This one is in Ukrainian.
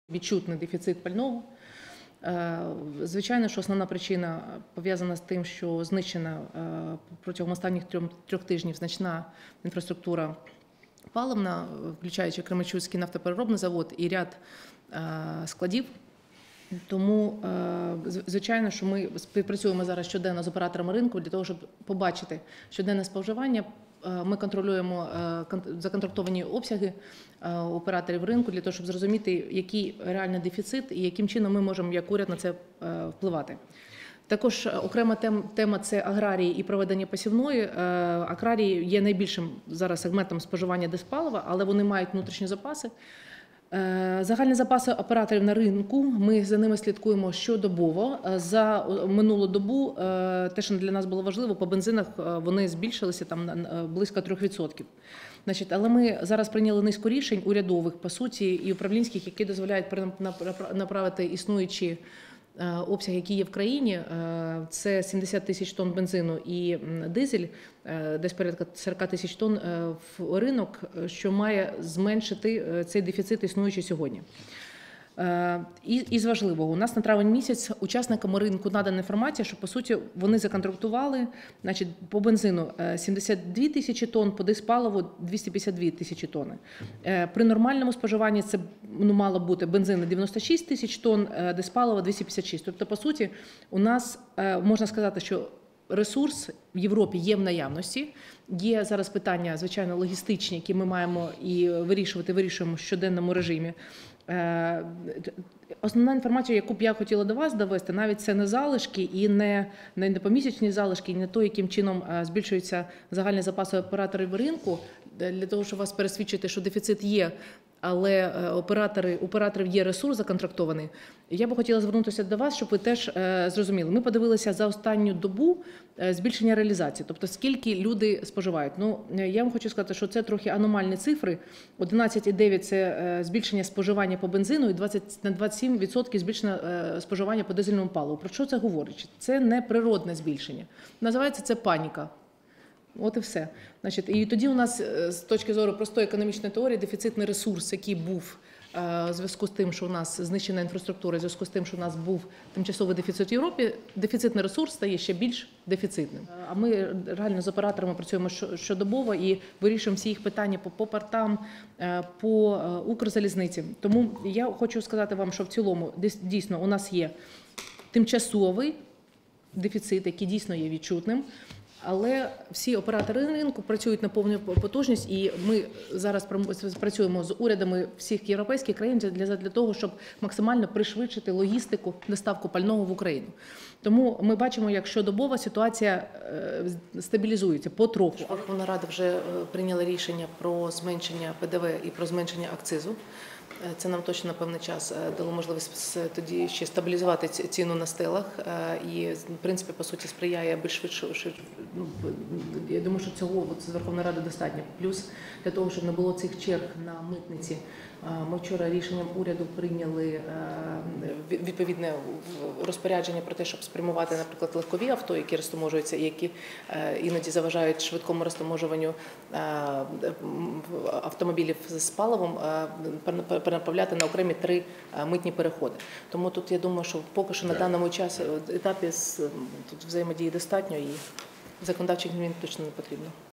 Відчутний дефіцит пального. Звичайно, що основна причина пов'язана з тим, що знищена протягом останніх трьох тижнів значна інфраструктура паливна, включаючи Кременчуцький нафтопереробний завод і ряд складів. Тому, звичайно, що ми співпрацюємо зараз щоденно з операторами ринку для того, щоб побачити щоденне споживання. Ми контролюємо законтрактовані обсяги операторів ринку для того, щоб зрозуміти, який реальний дефіцит і яким чином ми можемо як уряд на це впливати. Також окрема тема – це аграрії і проведення посівної. Аграрії є найбільшим зараз сегментом споживання диспалива, але вони мають внутрішні запаси. Загальні запаси операторів на ринку, ми за ними слідкуємо щодобово. За минулу добу, те, що для нас було важливо, по бензинах вони збільшилися там близько 3%. Але ми зараз прийняли низку рішень урядових, по суті, і управлінських, які дозволяють направити існуючі обсяги, які є в країні, це 70 тисяч тонн бензину і дизель, десь порядка 40 тисяч тонн в ринок, що має зменшити цей дефіцит, існуючий сьогодні. І з важливого, у нас на травень місяць учасникам ринку надана інформація, що, по суті, вони законтрактували, по бензину 72 тисячі тонн, по диспаливу 252 тисячі тонн. При нормальному споживанні це мало бути бензину 96 тисяч тонн, диспаливу 256. Тобто, по суті, у нас, можна сказати, що ресурс в Європі є в наявності. Є зараз питання, звичайно, логістичні, які ми маємо і вирішуємо в щоденному режимі. Основна інформація, яку б я хотіла до вас довести, навіть це не залишки і не помісячні залишки, і не то, яким чином збільшуються загальні запаси операторів ринку, для того, щоб вас пересвідчити, що дефіцит є, але операторів є ресурс законтрактований. Я би хотіла звернутися до вас, щоб ви теж зрозуміли. Ми подивилися за останню добу збільшення реалізації, тобто скільки люди споживають. Я вам хочу сказати, що це трохи аномальні цифри. 11,9 – це збільшення споживання по бензину і на 27% збільшення споживання по дизельному паливу. Про що це говорить? Це не природне збільшення. Називається це паніка. От і все. І тоді у нас, з точки зору простої економічної теорії, дефіцитний ресурс, який був у зв'язку з тим, що у нас знищена інфраструктура, у зв'язку з тим, що у нас був тимчасовий дефіцит в Європі, дефіцитний ресурс стає ще більш дефіцитним. А ми реально з операторами працюємо щодобово і вирішуємо всі їх питання по портам, по Укрзалізниці. Тому я хочу сказати вам, що в цілому дійсно у нас є тимчасовий дефіцит, який дійсно є відчутним. Але всі оператори ринку працюють на повну потужність, і ми зараз працюємо з урядами всіх європейських країн для того, щоб максимально пришвидшити логістику, доставку пального в Україну. Тому ми бачимо, як щодобова ситуація стабілізується потроху. Верховна Рада вже прийняла рішення про зменшення ПДВ і про зменшення акцизу. Це нам точно на певний час дало можливість тоді ще стабілізувати ціну на стелах і, в принципі, по суті, сприяє більш швидше. Я думаю, що цього з Верховної Ради достатньо. Плюс для того, щоб не було цих черг на митниці, ми вчора рішенням уряду прийняли відповідне розпорядження про те, щоб спрямувати, наприклад, легкові авто, які розтаможуються і які іноді заважають швидкому розтаможуванню автомобілів з паливом, перенаправляти на окремі 3 митні переходи. Тому тут, я думаю, що поки що на даному етапі тут взаємодії достатньо і законодавчих змін точно не потрібно.